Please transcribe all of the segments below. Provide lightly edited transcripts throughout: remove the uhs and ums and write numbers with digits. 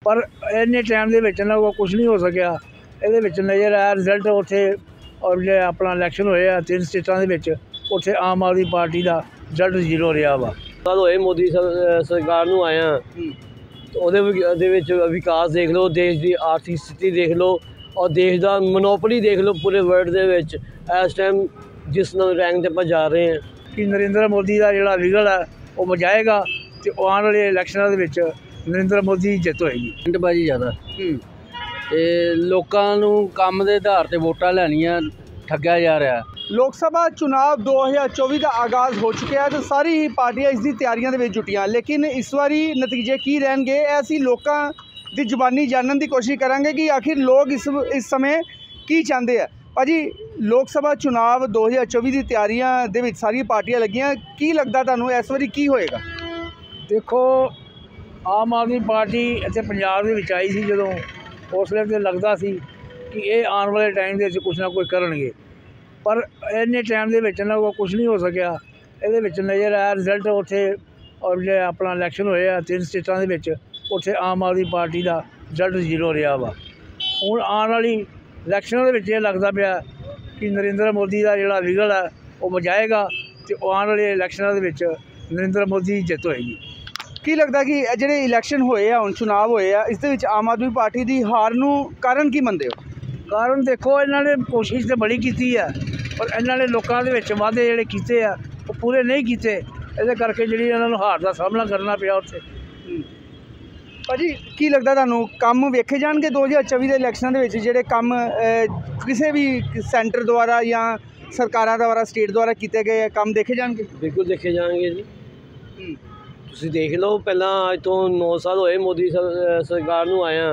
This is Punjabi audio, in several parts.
पर इन्ने टाइम के इन्हों को कुछ नहीं हो सकिया। ये नज़र आया रिजल्ट उत्थे और जो अपना इलैक्शन होया 3 स्टेटां दे विच उत्थे आम आदमी पार्टी का रिजल्ट 0 रहा वा। साल होए मोदी सरकार नूं आया तो विकास देख लो, देश की आर्थिक स्थिति देख लो और देश का मोनोपली देख लो पूरे वर्ल्ड दे विच इस टाइम जिस रैंक ते जा रहे हैं कि नरेंद्र मोदी का जिहड़ा विगल है वो बजाएगा तो आने वाले इलैक्शनां दे विच नरेंद्र मोदी की जित होएगी। जल्दबाजी ज़्यादा ते लोकां नूं काम दे आधार ते वोटां लैनियां ठग्या जा रहा। लोक सभा चुनाव 2024 का आगाज़ हो चुका है तो सारी ही पार्टियां इसकी तैयारियां दे विच जुटियां, लेकिन इस बारी नतीजे की रहणगे ऐसी लोकां दी जुबानी जानने की कोशिश करांगे कि आखिर लोग इस समय की चाहते हैं। भाजी लोक सभा चुनाव 2024 की तैयारियां दे विच सारी पार्टियां लगियां, की लगता तुहानूं इस बारी की होएगा? देखो आम आदमी पार्टी इत्थे पंजाब दे विच आई सी जदों उस वेले तो लगता सी कि ये आने वाले टाइम के कुछ ना कुछ करनगे, पर इन्ने टाइम के इन्हों को कुछ नहीं हो सकिया। ये नज़र आया रिजल्ट उत्थे और जो अपना इलैक्शन होया 3 स्टेटां दे विच उत्थे आम आदमी पार्टी का रिजल्ट 0 रहा वा। हुण आने वाली इलैक्शनां दे विच लगता पिया कि नरेंद्र मोदी का जिहड़ा विगल है वो बजाएगा तो आने वाले इलैक्शनां दे विच नरेंद्र मोदी की जित होएगी। की लगता कि जिहड़े इलैक्शन होए आ हुण चुनाव होए आ इस दे विच आम आदमी पार्टी की हार नूं कारण की मनदे हो? कारण देखो इन्होंने कोशिश तो बड़ी की है पर इन्होंने लोगों के वादे जोड़े किए हैं वो पूरे नहीं किए, इस करके जी इन्होंने हार का सामना करना पिया उत्थे। भाजी की लगता तुहानूं काम वेखे जाणगे 2024 के इलैक्शनां दे विच जिहड़े काम किसी भी सेंटर द्वारा या सरकारां द्वारा स्टेट द्वारा किए गए काम देखे जाणगे? बिल्कुल देखे जाएंगे जी। तुसीं देख लो पहला अज तो 9 साल होए मोदी सरकार नूं आया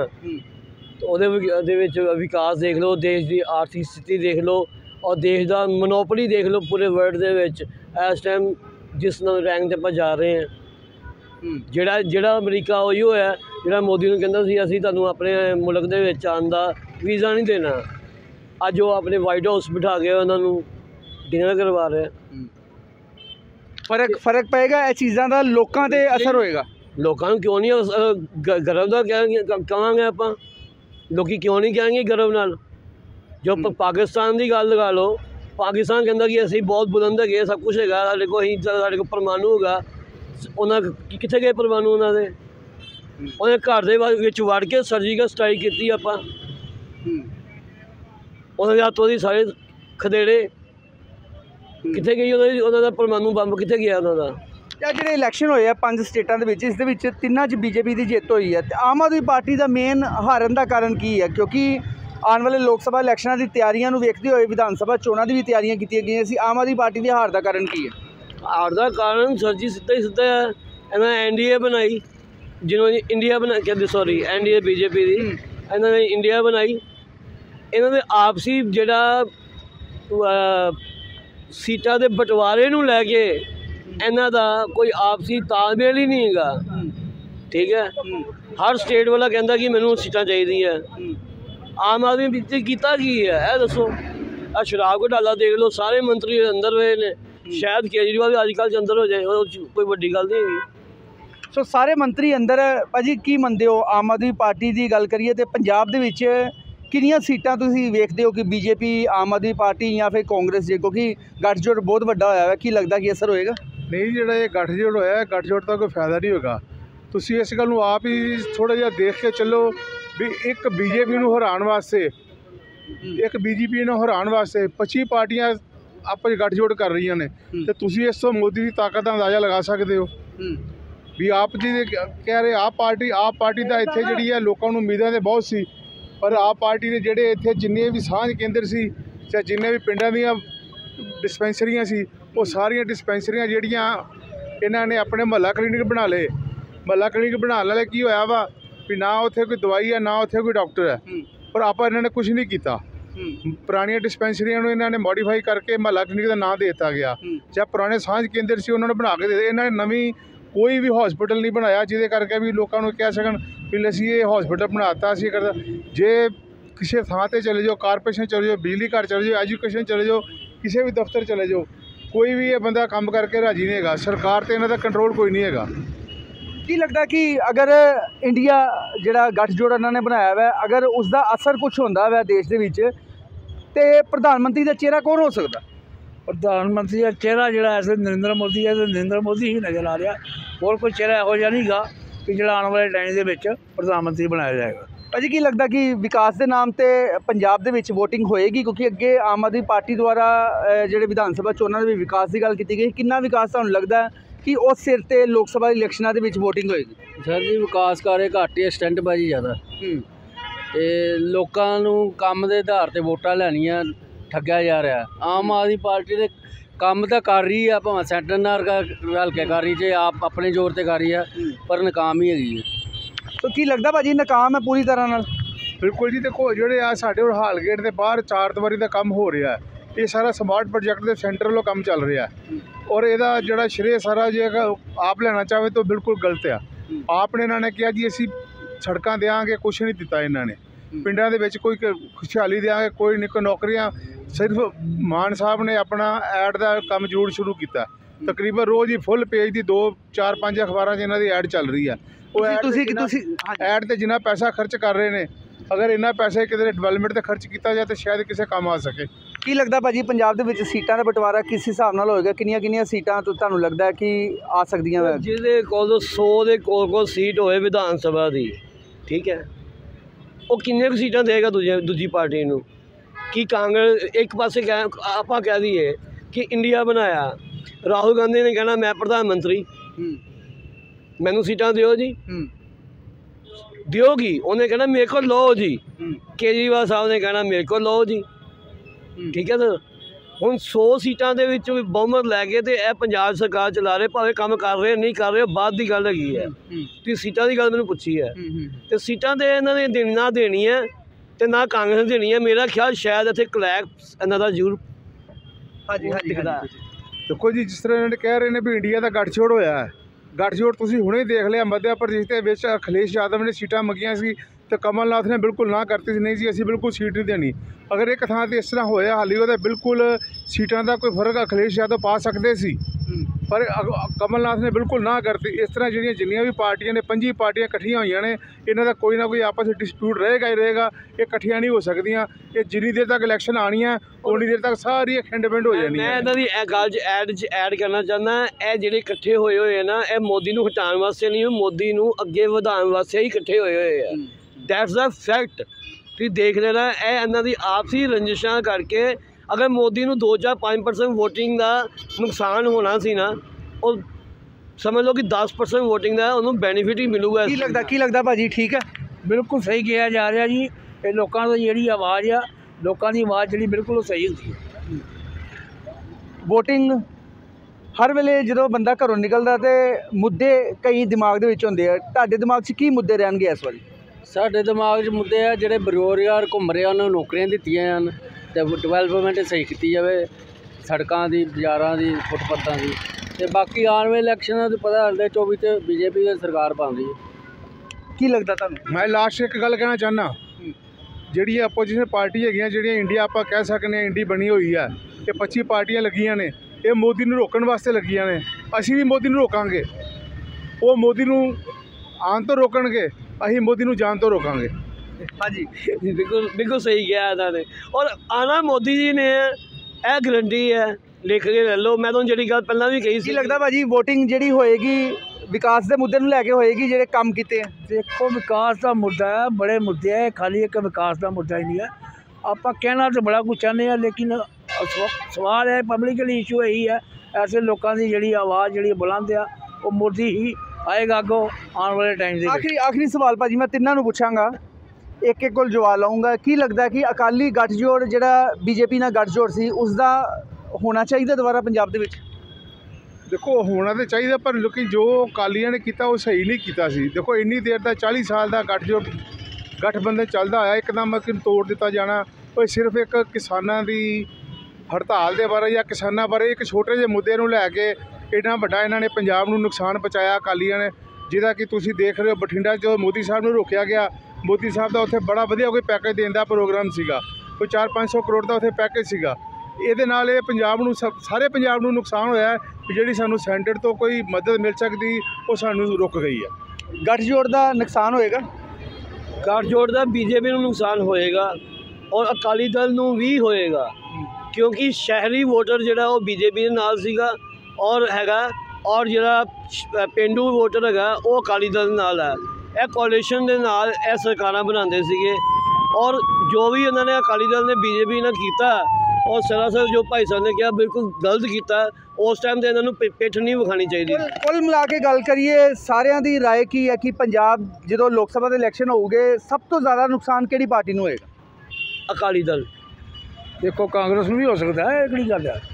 तो विकास देख लो, देश की आर्थिक स्थिति देख लो और देश का मोनोपली देख लो पूरे वर्ल्ड दे विच इस टाइम जिस रैंक ते जा रहे हैं। जिहड़ा अमरीका उही होया जिहड़ा मोदी नूं कहंदा सी असीं तुहानूं अपने मुल्क दे विच आउण दा वीज़ा नहीं देना, अज वो अपने वाइट हाउस बिठा के उन्होंने डिनर करवा रहे हैं। फर्क पेगा इस चीज़ों का लोगों ते असर होएगा? लोगों को क्यों नहीं गर्व का कहांगे आपां, लोग क्यों नहीं कहेंगे गर्व नाल? जो पाकिस्तान की गल लगा लो, पाकिस्तान कहता कि असीं बहुत बुलंद है, सब कुछ है साढ़े को परमाणु होगा, उन्हें कितने गए परमाणु उन्होंने? उन्हें घर दे विच वड़ के सर्जिकल स्ट्राइक की आपां, उन्होंने हाथों की सारे खदेड़े कितने गई उन्होंने परमाणु बंब कितने गया उन्होंने? जो इलैक्शन होए 5 स्टेटां दे विच इस दे विच 3 च बीजेपी की जित हुई है तो आम आदमी पार्टी का मेन हारन का कारण की है? क्योंकि आने वाले लोक सभा इलैक्शनां की तैयारियां नूं वेखदे होए विधान सभा चोणां दी भी तैयारियां कीतियां गईयां सी, आम आदमी पार्टी की हार का कारण की है? हार का कारण सर जी सीधा ही सीधा है, इन्होंने NDA बनाई, जिन्होंने इंडिया बना कहते सॉरी NDA बीजेपी की इन्होंने इंडिया बनाई, इन्होंने आपसी जिहड़ा सीटां दे बंटवारे नूं लैके इन्हां दा कोई आपसी तालमेल ही नहीं है। ठीक है, हर स्टेट वाला कहता कि मैनूं सीटां चाहिए, आम आदमी बीते कीता की है यह दसो? आ शराब घोटाला देख लो, सारे मंत्री अंदर हुए ने, शायद केजरीवाल भी अजकल च अंदर हो जाए, कोई वड्डी गल नहीं है। सो सारे मंत्री अंदर भाजी की मनदे हो? आम आदमी पार्टी की गल करिए तो पंजाब दे विच कितनियां सीटां तुसीं वेखदे हो कि बीजेपी आम आदमी पार्टी या फिर कांग्रेस जे, क्योंकि गठजोड़ बहुत वड्डा होया है, की लगता कि असर होएगा? नहीं, जिहड़ा ये गठजोड़ होया गठजोड़ का कोई फायदा नहीं होगा। तुसीं इस गल नूं आप ही थोड़ा जिहा देख के चलो भी एक बीजेपी नूं हराउण वास्ते, एक बीजेपी नूं हराउण वास्ते 25 पार्टियां आपस गठजोड़ कर रही ने, तो तुसीं इस तो मोदी की ताकत का अंदाज़ा लगा सकते हो भी आप जी कह रहे आप पार्टी का इत्थे जिहड़ी है लोकां नूं उम्मीदां ते बहुत सी, पर आप पार्टी के जिहड़े इत्थे जिन्ने भी सांझ केंद्र सी चाहे जिन्ने भी पिंडां दीयां डिस्पेंसरियां सी वो सारियां डिस्पेंसरियां जिहड़ियां इन्हां ने अपने महल्ला क्लीनिक बना ले। महल्ला क्लीनिक बनाने वाले की होया वा भी ना उत्थे कोई दवाई है ना उत्थे कोई डॉक्टर है, पर आपा इन्होंने कुछ नहीं किया। पुरानिया डिस्पेंसरियां नूं इन्होंने मॉडिफाई करके महल्ला क्लीनिक का नाम दे दिता गया, चाहे पुराने सांझ केंद्र से उन्होंने बना के दे, इन्होंने नवीं कोई भी हॉस्पिटल नहीं बनाया जिहदे करके भी लोगों को कह सकन भी असीं ये हॉस्पिटल बनाता असीं करदा। जे किसी थां ते चले जाओ, कारपोरेशन चले जाओ, बिजली घर चले जाओ, एजुकेशन चले जाओ, किसी भी दफ्तर चले जाओ, कोई भी ये बंदा काम करके राजी नहीं है। सरकार ते इन्हां दा कंट्रोल कोई नहीं है। ਕੀ ਲੱਗਦਾ ਕਿ ਅਗਰ ਇੰਡੀਆ ਜਿਹੜਾ ਗੱਠਜੋੜ ਇਹਨਾਂ ਨੇ ਬਣਾਇਆ ਵਾ, ਅਗਰ ਉਸ ਦਾ ਅਸਰ ਕੁਝ ਹੁੰਦਾ ਵਾ ਦੇਸ਼ ਦੇ ਵਿੱਚ, ਤੇ ਪ੍ਰਧਾਨ ਮੰਤਰੀ ਦਾ ਚਿਹਰਾ ਕੌਣ ਹੋ ਸਕਦਾ? ਪ੍ਰਧਾਨ ਮੰਤਰੀ ਦਾ ਚਿਹਰਾ ਜਿਹੜਾ ਐਸੇ ਨਰਿੰਦਰ ਮੋਦੀ ਹੈ, ਤੇ ਨਰਿੰਦਰ ਮੋਦੀ ਹੀ ਨਜ਼ਰ ਆ ਰਿਹਾ। ਹੋਰ ਕੋਈ ਚਿਹਰਾ ਇਹੋ ਜਿਹਾ ਨਹੀਂ ਗਾ ਕਿ ਜਿਹੜਾ ਆਉਣ ਵਾਲੇ ਟਾਈਮ ਦੇ ਵਿੱਚ ਪ੍ਰਧਾਨ ਮੰਤਰੀ ਬਣਾਇਆ ਜਾਏਗਾ। ਭਾਜੀ ਕੀ ਲੱਗਦਾ ਕਿ ਵਿਕਾਸ ਦੇ ਨਾਮ ਤੇ ਪੰਜਾਬ ਦੇ ਵਿੱਚ VOTING ਹੋਏਗੀ? ਕਿਉਂਕਿ ਅੱਗੇ ਆਮ ਆਦਮੀ ਪਾਰਟੀ ਦੁਆਰਾ ਜਿਹੜੇ ਵਿਧਾਨ ਸਭਾ ਚੋਣਾਂ ਦੇ ਵੀ ਵਿਕਾਸ ਦੀ ਗੱਲ ਕੀਤੀ ਗਈ, ਕਿੰਨਾ ਵਿਕਾਸ ਤੁਹਾਨੂੰ ਲੱਗਦਾ ਕਿ ਉਸ ਸਿਰ ਤੇ ਲੋਕ ਸਭਾ ਇਲੈਕਸ਼ਨਾਂ ਦੇ ਵਿੱਚ VOTING ਹੋਏਗੀ? ਸਰ ਜੀ ਵਿਕਾਸ ਕਾਰੇ ਘੱਟ ਹੀ, ਸਟੰਟਬਾਜ਼ੀ ਜ਼ਿਆਦਾ। ਤੇ ਲੋਕਾਂ ਨੂੰ ਕੰਮ ਦੇ ਆਧਾਰ ਤੇ ਵੋਟਾਂ ਲੈਣੀਆਂ ਠੱਗਿਆ ਜਾ ਰਿਹਾ। ਆਮ ਆਦਮੀ ਪਾਰਟੀ ਦੇ ਕੰਮ ਤਾਂ ਕਰ ਰਹੀ ਆ, ਭਾਵੇਂ ਸੈਂਟਰ ਨਾਲ ਰਲ ਕੇ ਕਰ ਰਹੀ, ਜੇ ਆਪ ਆਪਣੇ ਜ਼ੋਰ ਤੇ ਕਰ ਰਹੀ ਆ, ਪਰ ਨਾਕਾਮ ਹੀ ਹੈਗੀ ਹੈ। ਸੋ ਕੀ ਲੱਗਦਾ ਭਾਜੀ ਨਾਕਾਮ ਹੈ ਪੂਰੀ ਤਰ੍ਹਾਂ ਨਾਲ? ਬਿਲਕੁਲ ਜੀ। ਦੇਖੋ ਜਿਹੜੇ ਆ ਸਾਡੇ ਹੁਣ ਹਾਲ ਗੇਟ ਦੇ ਬਾਹਰ 4 ਦੀਵਾਰੀ ਦਾ ਕੰਮ ਹੋ ਰਿਹਾ, ਇਹ ਸਾਰਾ ਸਮਾਰਟ ਪ੍ਰੋਜੈਕਟ ਦੇ ਸੈਂਟਰ ਵੱਲੋਂ ਕੰਮ ਚੱਲ ਰਿਹਾ, ਔਰ ਇਹਦਾ ਜਿਹੜਾ ਸ਼੍ਰੇ ਸਾਰਾ ਜੇ ਆਪ ਲੈਣਾ ਚਾਹਵੇ ਤਾਂ ਬਿਲਕੁਲ ਗਲਤ ਆ। ਆਪ ਨੇ ਇਹਨਾਂ ਨੇ ਕਿਹਾ ਜੀ ਅਸੀਂ ਸੜਕਾਂ ਦਿਆਂਗੇ, ਕੁਛ ਨਹੀਂ ਦਿੱਤਾ ਇਹਨਾਂ ਨੇ। ਪਿੰਡਾਂ ਦੇ ਵਿੱਚ ਕੋਈ ਖੁਸ਼ਹਾਲੀ ਦਿਆਂਗੇ, ਕੋਈ ਨਹੀਂ, ਕੋਈ ਨੌਕਰੀਆਂ। ਸਿਰਫ ਮਾਨ ਸਾਹਿਬ ਨੇ ਆਪਣਾ ਐਡ ਦਾ ਕੰਮ ਜ਼ਰੂਰ ਸ਼ੁਰੂ ਕੀਤਾ। ਤਕਰੀਬਨ ਰੋਜ਼ ਹੀ ਫੁੱਲ ਪੇਜ ਦੀ 2, 4, 5 ਅਖਬਾਰਾਂ 'ਚ ਇਹਨਾਂ ਦੀ ਐਡ ਚੱਲ ਰਹੀ ਆ। ਉਹ ਤੁਸੀਂ ਐਡ ਤੇ ਜਿੰਨਾ ਪੈਸਾ ਖਰਚ ਕਰ ਰਹੇ ਨੇ, ਅਗਰ ਇੰਨਾ ਪੈਸੇ ਕਿਤੇ ਡਿਵੈਲਪਮੈਂਟ ਤੇ ਖਰਚ ਕੀਤਾ ਜਾਏ ਤਾਂ ਸ਼ਾਇਦ ਕਿਸੇ ਕੰਮ ਆ ਸਕੇ। ਕੀ ਲੱਗਦਾ ਭਾਜੀ ਪੰਜਾਬ ਦੇ ਵਿੱਚ ਸੀਟਾਂ ਦਾ ਬਟਵਾਰਾ ਕਿਸ ਹਿਸਾਬ ਨਾਲ ਹੋਏਗਾ? ਕਿੰਨੀਆਂ ਸੀਟਾਂ ਤੋਂ ਤੁਹਾਨੂੰ ਲੱਗਦਾ ਕਿ ਆ ਸਕਦੀਆਂ ਵਾ? ਜਿਹਦੇ ਕੋਲ 100 ਦੇ ਕੋਲ ਸੀਟ ਹੋਏ ਵਿਧਾਨ ਸਭਾ ਦੀ, ਠੀਕ ਹੈ, ਉਹ ਕਿੰਨੇ ਕੁ ਸੀਟਾਂ ਦੇਗਾ ਦੂਜੀ ਪਾਰਟੀ ਨੂੰ? ਕਿ ਕਾਂਗਰਸ ਇੱਕ ਪਾਸੇ ਆਪਾਂ ਕਹਿ ਦਈਏ ਕਿ ਇੰਡੀਆ ਬਣਾਇਆ, ਰਾਹੁਲ ਗਾਂਧੀ ਨੇ ਕਹਿਣਾ ਮੈਂ ਪ੍ਰਧਾਨ ਮੰਤਰੀ, ਮੈਨੂੰ ਸੀਟਾਂ ਦਿਓ ਜੀ, ਦਿਓਗੀ। ਉਹਨੇ ਕਹਿਣਾ ਮੇਰੇ ਕੋਲ ਲਓ ਜੀ। ਕੇਜਰੀਵਾਲ ਸਾਹਿਬ ਨੇ ਕਹਿਣਾ ਮੇਰੇ ਕੋਲ ਲਓ ਜੀ। ਠੀਕ ਹੈ ਸਰ। ਹੁਣ 100 ਸੀਟਾਂ ਦੇ ਵਿੱਚ ਬਹੁਮਤ ਲੈ ਕੇ ਤੇ ਇਹ ਪੰਜਾਬ ਸਰਕਾਰ ਚਲਾ ਰਹੇ, ਭਾਵੇਂ ਕੰਮ ਕਰ ਰਹੇ ਨਹੀਂ ਕਰ ਰਹੇ ਬਾਅਦ ਦੀ ਗੱਲ ਹੈਗੀ ਹੈ। ਤੁਸੀਂ ਸੀਟਾਂ ਦੀ ਗੱਲ ਮੈਨੂੰ ਪੁੱਛੀ ਹੈ, ਤੇ ਸੀਟਾਂ ਤੇ ਇਹਨਾਂ ਨੇ ਨਾ ਦੇਣੀ ਹੈ ਤੇ ਨਾ ਕਾਂਗਰਸ ਨੇ ਦੇਣੀ ਹੈ। ਮੇਰਾ ਖਿਆਲ ਸ਼ਾਇਦ ਇੱਥੇ ਕਲੈਕ ਇਹਨਾਂ ਦਾ ਜ਼ਰੂਰ ਦਿਖਦਾ। ਦੇਖੋ ਜੀ, ਜਿਸ ਤਰ੍ਹਾਂ ਇਹਨਾਂ ਨੇ ਕਹਿ ਰਹੇ ਨੇ ਵੀ ਇੰਡੀਆ ਦਾ ਗੱਠਜੋੜ ਹੋਇਆ ਹੈ, ਗੱਠਜੋੜ ਤੁਸੀਂ ਹੁਣੇ ਦੇਖ ਲਿਆ। ਮੱਧ ਪ੍ਰਦੇਸ਼ ਦੇ ਵਿੱਚ ਅਖਿਲੇਸ਼ ਯਾਦਵ ਨੇ ਸੀਟਾਂ ਮੰਗੀਆਂ ਸੀ ਤੇ ਕਮਲ ਨਾਥ ਨੇ ਬਿਲਕੁਲ ਨਾ ਕਰਤੀ ਸੀ, ਨਹੀਂ ਜੀ ਅਸੀਂ ਬਿਲਕੁਲ ਸੀਟ ਨਹੀਂ ਦੇਣੀ। ਅਗਰ ਇੱਕ ਥਾਂ 'ਤੇ ਇਸ ਤਰ੍ਹਾਂ ਹੋਇਆ ਹਾਲੀ ਉਹਦਾ ਬਿਲਕੁਲ ਸੀਟਾਂ ਦਾ ਕੋਈ ਫਰਕ ਅਖਿਲੇਸ਼ ਯਾਦਵ ਪਾ ਸਕਦੇ ਸੀ, ਪਰ ਕਮਲ ਨਾਥ ਨੇ ਬਿਲਕੁਲ ਨਾ ਕਰਤੀ। ਇਸ ਤਰ੍ਹਾਂ ਜਿਹੜੀਆਂ ਜਿੰਨੀਆਂ ਵੀ ਪਾਰਟੀਆਂ ਨੇ, 5 ਪਾਰਟੀਆਂ ਇਕੱਠੀਆਂ ਹੋਈਆਂ ਨੇ, ਇਹਨਾਂ ਦਾ ਕੋਈ ਨਾ ਕੋਈ ਆਪਸ ਵਿੱਚ ਡਿਸਪਿਊਟ ਰਹੇਗਾ ਹੀ ਰਹੇਗਾ। ਇਹ ਇਕੱਠੀਆਂ ਨਹੀਂ ਹੋ ਸਕਦੀਆਂ। ਇਹ ਜਿੰਨੀ ਦੇਰ ਤੱਕ ਇਲੈਕਸ਼ਨ ਆਉਣੀਆਂ ਉਨੀ ਦੇਰ ਤੱਕ ਸਾਰੀ ਖਿੰਡ-ਬਿੰਡ ਹੋ ਜਾਣੀ ਹੈ। ਮੈਂ ਇਹਨਾਂ ਦੀ ਇਹ ਗੱਲ 'ਚ ਐਡ ਕਰਨਾ ਚਾਹੁੰਦਾ, ਇਹ ਜਿਹੜੇ ਇਕੱਠੇ ਹੋਏ ਨਾ, ਇਹ ਮੋਦੀ ਨੂੰ ਹਟਾਉਣ ਵਾਸਤੇ ਨਹੀਂ, ਮੋਦੀ ਨੂੰ ਅੱਗੇ ਵਧਾਉਣ ਵਾਸਤੇ ਹੀ ਇਕੱਠੇ ਹੋਏ ਆ। That's the fact. ਤੁਸੀਂ ਦੇਖ ਲੈਣਾ, ਇਹ ਇਹਨਾਂ ਦੀ ਆਪਸੀ ਰੰਜਿਸ਼ਾਂ ਕਰਕੇ ਅਗਰ ਮੋਦੀ ਨੂੰ 2 ਜਾਂ 5% ਵੋਟਿੰਗ ਦਾ ਨੁਕਸਾਨ ਹੋਣਾ ਸੀ ਨਾ, ਉਹ ਸਮਝ ਲਓ ਕਿ 10% ਵੋਟਿੰਗ ਦਾ ਉਹਨੂੰ ਬੈਨੀਫਿਟ ਹੀ ਮਿਲੂਗਾ। ਕੀ ਲੱਗਦਾ ਭਾਜੀ ਠੀਕ ਹੈ? ਬਿਲਕੁਲ ਸਹੀ ਕਿਹਾ ਜਾ ਰਿਹਾ ਜੀ। ਇਹ ਲੋਕਾਂ ਦੀ ਜਿਹੜੀ ਆਵਾਜ਼ ਆ, ਲੋਕਾਂ ਦੀ ਆਵਾਜ਼ ਜਿਹੜੀ ਬਿਲਕੁਲ ਸਹੀ ਹੁੰਦੀ ਹੈ। VOTING ਹਰ ਵੇਲੇ ਜਦੋਂ ਬੰਦਾ ਘਰੋਂ ਨਿਕਲਦਾ ਤੇ ਮੁੱਦੇ ਕਈ ਦਿਮਾਗ ਦੇ ਵਿੱਚ ਹੁੰਦੇ ਆ। ਤੁਹਾਡੇ ਦਿਮਾਗ 'ਚ ਕੀ ਮੁੱਦੇ ਰਹਿਣਗੇ ਇਸ ਵਾਰੀ? ਸਾਡੇ ਦਿਮਾਗ 'ਚ ਮੁੱਦੇ ਆ ਜਿਹੜੇ ਬੇਰੁਜ਼ਗਾਰ ਘੁੰਮ ਰਹੇ, ਉਹਨਾਂ ਨੂੰ ਨੌਕਰੀਆਂ ਦਿੱਤੀਆਂ ਜਾਣ ਤੇ ਡਿਵੈਲਪਮੈਂਟ ਸਹੀ ਕੀਤੀ ਜਾਵੇ, ਸੜਕਾਂ ਦੀ, ਬਾਜ਼ਾਰਾਂ ਦੀ, ਫੁੱਟਪਾਥਾਂ ਦੀ। ਤੇ ਬਾਕੀ ਆਉਣ ਵਾਲੇ ਇਲੈਕਸ਼ਨਾਂ ਤੋਂ ਪਤਾ ਲੱਗਦਾ 24 'ਚ BJP ਦੀ ਸਰਕਾਰ ਬਣਦੀ ਹੈ। ਕੀ ਲੱਗਦਾ ਤੁਹਾਨੂੰ? ਮੈਂ ਲਾਸਟ ਇੱਕ ਗੱਲ ਕਹਿਣਾ ਚਾਹੁੰਦਾ, ਜਿਹੜੀਆਂ ਆਪੋਜੀਸ਼ਨ ਪਾਰਟੀ ਹੈਗੀਆਂ, ਜਿਹੜੀਆਂ ਇੰਡੀਆ ਆਪਾਂ ਕਹਿ ਸਕਦੇ ਹਾਂ ਇੰਡੀ ਬਣੀ ਹੋਈ ਹੈ, ਇਹ 25 ਪਾਰਟੀਆਂ ਲੱਗੀਆਂ ਨੇ, ਇਹ ਮੋਦੀ ਨੂੰ ਰੋਕਣ ਵਾਸਤੇ ਲੱਗੀਆਂ ਨੇ। ਅਸੀਂ ਵੀ ਮੋਦੀ ਨੂੰ ਰੋਕਾਂਗੇ, ਉਹ ਮੋਦੀ ਨੂੰ ਆਉਣ ਤੋਂ ਰੋਕਣਗੇ, ਅਸੀਂ ਮੋਦੀ ਨੂੰ ਜਾਣ ਤੋਂ ਰੋਕਾਂਗੇ। ਹਾਂਜੀ ਬਿਲਕੁਲ ਸਹੀ ਕਿਹਾ ਇਹਨਾਂ ਨੇ। ਔਰ ਆਣਾ ਮੋਦੀ ਜੀ ਨੇ, ਇਹ ਗਰੰਟੀ ਹੈ, ਲਿਖ ਕੇ ਲੈ ਲਓ। ਮੈਂ ਤੁਹਾਨੂੰ ਜਿਹੜੀ ਗੱਲ ਪਹਿਲਾਂ ਵੀ ਕਹੀ ਸੀ। ਕੀ ਲੱਗਦਾ ਭਾਜੀ VOTING ਜਿਹੜੀ ਹੋਏਗੀ ਵਿਕਾਸ ਦੇ ਮੁੱਦੇ ਨੂੰ ਲੈ ਕੇ ਹੋਏਗੀ, ਜਿਹੜੇ ਕੰਮ ਕੀਤੇ ਆ? ਦੇਖੋ, ਵਿਕਾਸ ਦਾ ਮੁੱਦਾ ਹੈ, ਬੜੇ ਮੁੱਦੇ ਹੈ, ਖਾਲੀ ਇੱਕ ਵਿਕਾਸ ਦਾ ਮੁੱਦਾ ਹੀ ਨਹੀਂ ਹੈ। ਆਪਾਂ ਕਹਿਣਾ ਤਾਂ ਬੜਾ ਕੁਝ ਚਾਹੁੰਦੇ ਹਾਂ, ਲੇਕਿਨ ਸਵਾਲ ਹੈ, ਪਬਲਿਕਲੀ ਇਸ਼ੂ ਇਹੀ ਹੈ, ਐਸੇ ਲੋਕਾਂ ਦੀ ਜਿਹੜੀ ਆਵਾਜ਼ ਜਿਹੜੀ ਬੁਲੰਦ ਆ, ਉਹ ਮੋਦੀ ਹੀ ਆਏਗਾ ਅੱਗੋਂ ਆਉਣ ਵਾਲੇ ਟਾਈਮ ਦੇ। ਆਖਰੀ ਸਵਾਲ ਭਾਜੀ ਮੈਂ ਤਿੰਨਾਂ ਨੂੰ ਪੁੱਛਾਂਗਾ, ਇੱਕ ਕੋਲ ਜਵਾਬ ਲਾਉਂਗਾ। ਕੀ ਲੱਗਦਾ ਕਿ ਅਕਾਲੀ ਗੱਠਜੋੜ ਜਿਹੜਾ BJP ਨਾਲ ਗੱਠਜੋੜ ਸੀ, ਉਸ ਦਾ ਹੋਣਾ ਚਾਹੀਦਾ ਦੁਬਾਰਾ ਪੰਜਾਬ ਦੇ ਵਿੱਚ? ਦੇਖੋ ਹੋਣਾ ਤਾਂ ਚਾਹੀਦਾ, ਪਰ ਲੇਕਿਨ ਜੋ ਅਕਾਲੀਆਂ ਨੇ ਕੀਤਾ ਉਹ ਸਹੀ ਨਹੀਂ ਕੀਤਾ ਸੀ। ਦੇਖੋ ਇੰਨੀ ਦੇਰ ਦਾ 40 ਸਾਲ ਦਾ ਗਠਬੰਧਨ ਚੱਲਦਾ ਆਇਆ, ਇੱਕਦਮ ਤੋੜ ਦਿੱਤਾ ਜਾਣਾ। ਉਹ ਸਿਰਫ ਇੱਕ ਕਿਸਾਨਾਂ ਦੀ ਹੜਤਾਲ ਦੇ ਬਾਰੇ ਜਾਂ ਕਿਸਾਨਾਂ ਬਾਰੇ ਇੱਕ ਛੋਟੇ ਜਿਹੇ ਮੁੱਦੇ ਨੂੰ ਲੈ ਕੇ ਇੰਨਾ ਵੱਡਾ ਇਹਨਾਂ ਨੇ ਪੰਜਾਬ ਨੂੰ ਨੁਕਸਾਨ ਪਹੁੰਚਾਇਆ ਅਕਾਲੀਆਂ ਨੇ, ਜਿਹਦਾ ਕਿ ਤੁਸੀਂ ਦੇਖ ਰਹੇ ਹੋ। ਬਠਿੰਡਾ 'ਚ ਮੋਦੀ ਸਾਹਿਬ ਨੂੰ ਰੋਕਿਆ ਗਿਆ, ਮੋਦੀ ਸਾਹਿਬ ਦਾ ਉੱਥੇ ਬੜਾ ਵਧੀਆ ਕੋਈ ਪੈਕੇਜ ਦੇਣ ਦਾ ਪ੍ਰੋਗਰਾਮ ਸੀਗਾ, ਕੋਈ 400-500 ਕਰੋੜ ਦਾ ਉੱਥੇ ਪੈਕੇਜ ਸੀਗਾ, ਇਹਦੇ ਨਾਲ ਇਹ ਪੰਜਾਬ ਨੂੰ ਸਾਰੇ ਪੰਜਾਬ ਨੂੰ ਨੁਕਸਾਨ ਹੋਇਆ ਹੈ ਵੀ ਜਿਹੜੀ ਸਾਨੂੰ ਸੈਂਟਰ ਤੋਂ ਕੋਈ ਮਦਦ ਮਿਲ ਸਕਦੀ ਉਹ ਸਾਨੂੰ ਰੁਕ ਗਈ ਹੈ। ਗੱਠਜੋੜ ਦਾ ਨੁਕਸਾਨ ਹੋਏਗਾ। ਗੱਠਜੋੜ ਦਾ ਬੀਜੇਪੀ ਨੂੰ ਨੁਕਸਾਨ ਹੋਏਗਾ ਔਰ ਅਕਾਲੀ ਦਲ ਨੂੰ ਵੀ ਹੋਏਗਾ, ਕਿਉਂਕਿ ਸ਼ਹਿਰੀ ਵੋਟਰ ਜਿਹੜਾ ਉਹ ਬੀਜੇਪੀ ਦੇ ਨਾਲ ਸੀਗਾ ਔਰ ਹੈਗਾ, ਔਰ ਜਿਹੜਾ ਪੇਂਡੂ ਵੋਟਰ ਹੈਗਾ ਉਹ ਅਕਾਲੀ ਦਲ ਦੇ ਨਾਲ ਹੈ। ਇਹ ਕੋalition ਦੇ ਨਾਲ ਇਹ ਸਰਕਾਰਾਂ ਬਣਾਉਂਦੇ ਸੀਗੇ ਔਰ ਜੋ ਵੀ ਉਹਨਾਂ ਨੇ ਅਕਾਲੀ ਦਲ ਨੇ ਬੀਜੇਪੀ ਨਾਲ ਕੀਤਾ ਔਰ ਸਰਾਸਰ ਜੋ ਭਾਈ ਸਾਹਿਬ ਨੇ ਕਿਹਾ ਬਿਲਕੁਲ ਗਲਤ ਕੀਤਾ। ਉਸ ਟਾਈਮ ਤੇ ਇਹਨਾਂ ਨੂੰ ਪਿੱਠ ਨਹੀਂ ਵਿਖਾਣੀ ਚਾਹੀਦੀ। ਕੁੱਲ ਮਿਲਾ ਕੇ ਗੱਲ ਕਰੀਏ ਸਾਰਿਆਂ ਦੀ ਰਾਏ ਕੀ ਹੈ ਕਿ ਪੰਜਾਬ ਜਦੋਂ ਲੋਕ ਸਭਾ ਦੇ ਇਲੈਕਸ਼ਨ ਹੋਊਗੇ ਸਭ ਤੋਂ ਜ਼ਿਆਦਾ ਨੁਕਸਾਨ ਕਿਹੜੀ ਪਾਰਟੀ ਨੂੰ ਹੋਏਗਾ? ਅਕਾਲੀ ਦਲ। ਦੇਖੋ ਕਾਂਗਰਸ ਨੂੰ ਵੀ ਹੋ ਸਕਦਾ ਹੈ, ਇਹ ਕਿਹੜੀ ਗੱਲ ਹੈ।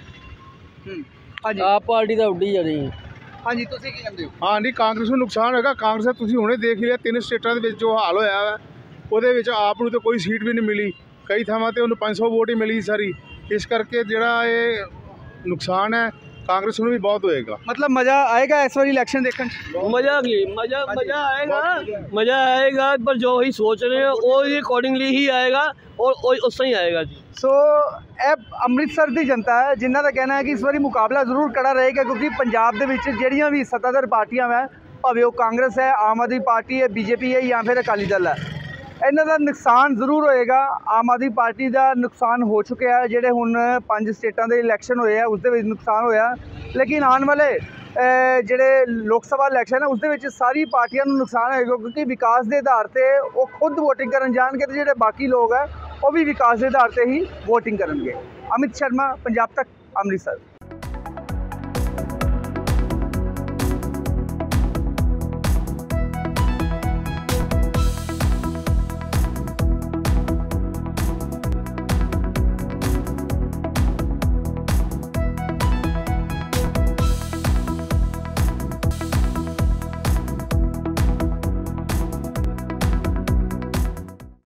ਹਾਂਜੀ ਆਪ ਪਾਰਟੀ ਤਾਂ ਉੱਡੀ ਜਾਣੀ ਹੈ। ਹਾਂਜੀ ਤੁਸੀਂ ਕੀ ਕਹਿੰਦੇ ਹੋ? ਹਾਂ ਨਹੀਂ, ਕਾਂਗਰਸ ਨੂੰ ਨੁਕਸਾਨ ਹੋਏਗਾ। ਕਾਂਗਰਸ ਦਾ ਤੁਸੀਂ ਹੁਣੇ ਦੇਖ ਲਿਆ 3 ਸਟੇਟਾਂ ਦੇ ਵਿੱਚ ਜੋ ਹਾਲ ਹੋਇਆ ਹੈ, ਉਹਦੇ ਵਿੱਚ ਆਪ ਨੂੰ ਤਾਂ ਕੋਈ ਸੀਟ ਵੀ ਨਹੀਂ ਮਿਲੀ, ਕਈ ਥਾਵਾਂ ਤੇ ਉਹਨੂੰ 500 ਵੋਟ ਹੀ ਮਿਲੀ ਸਾਰੀ। ਇਸ ਕਰਕੇ ਜਿਹੜਾ ਇਹ ਨੁਕਸਾਨ ਹੈ ਕਾਂਗਰਸ ਨੂੰ ਵੀ ਬਹੁਤ ਹੋਏਗਾ। ਮਤਲਬ ਮਜ਼ਾ ਆਏਗਾ ਇਸ ਵਾਰੀ ਇਲੈਕਸ਼ਨ ਦੇਖਣ 'ਚ? ਮਜ਼ਾ ਆਏਗਾ ਪਰ ਜੋ ਹੀ ਸੋਚ ਰਹੇ ਹੋ ਉਹਦੇ ਅਕੋਰਡਿੰਗਲੀ ਹੀ ਆਏਗਾ ਔਰ ਉਸ ਤਰ੍ਹਾਂ ਹੀ ਆਏਗਾ ਜੀ। ਸੋ ਇਹ ਅੰਮ੍ਰਿਤਸਰ ਦੀ ਜਨਤਾ ਹੈ ਜਿਨ੍ਹਾਂ ਦਾ ਕਹਿਣਾ ਹੈ ਕਿ ਇਸ ਵਾਰੀ ਮੁਕਾਬਲਾ ਜ਼ਰੂਰ ਕੜਾ ਰਹੇਗਾ, ਕਿਉਂਕਿ ਪੰਜਾਬ ਦੇ ਵਿੱਚ ਜਿਹੜੀਆਂ ਵੀ ਸੱਤਾਧਾਰ ਪਾਰਟੀਆਂ ਹੈ, ਭਾਵੇਂ ਉਹ ਕਾਂਗਰਸ ਹੈ, ਆਮ ਆਦਮੀ ਪਾਰਟੀ ਹੈ, ਬੀਜੇਪੀ ਹੈ ਜਾਂ ਫਿਰ ਅਕਾਲੀ ਦਲ ਹੈ, ਇਹਨਾਂ ਦਾ ਨੁਕਸਾਨ ਜ਼ਰੂਰ ਹੋਏਗਾ। ਆਮ ਆਦਮੀ ਪਾਰਟੀ ਦਾ ਨੁਕਸਾਨ ਹੋ ਚੁੱਕਿਆ ਹੈ, ਜਿਹੜੇ ਹੁਣ 5 ਸਟੇਟਾਂ ਦੇ ਇਲੈਕਸ਼ਨ ਹੋਏ ਆ ਉਸ ਦੇ ਵਿੱਚ ਨੁਕਸਾਨ ਹੋਇਆ, ਲੇਕਿਨ ਆਉਣ ਵਾਲੇ ਜਿਹੜੇ ਲੋਕ ਸਭਾ ਇਲੈਕਸ਼ਨ ਹੈ ਉਸ ਦੇ ਵਿੱਚ ਸਾਰੀ ਪਾਰਟੀਆਂ ਨੂੰ ਨੁਕਸਾਨ ਹੋਏਗਾ, ਕਿਉਂਕਿ ਵਿਕਾਸ ਦੇ ਆਧਾਰ ਤੇ ਉਹ ਖੁਦ ਵੋਟਿੰਗ ਕਰਨ ਜਾਣਗੇ ਤੇ ਜਿਹੜੇ ਬਾਕੀ ਲੋਕ ਹੈ ਉਹ ਵੀ ਵਿਕਾਸ ਦੇ ਆਧਾਰ ਤੇ ਹੀ ਵੋਟਿੰਗ ਕਰਨਗੇ। ਅਮਿਤ ਸ਼ਰਮਾ, ਪੰਜਾਬ ਤੱਕ, ਅੰਮ੍ਰਿਤਸਰ।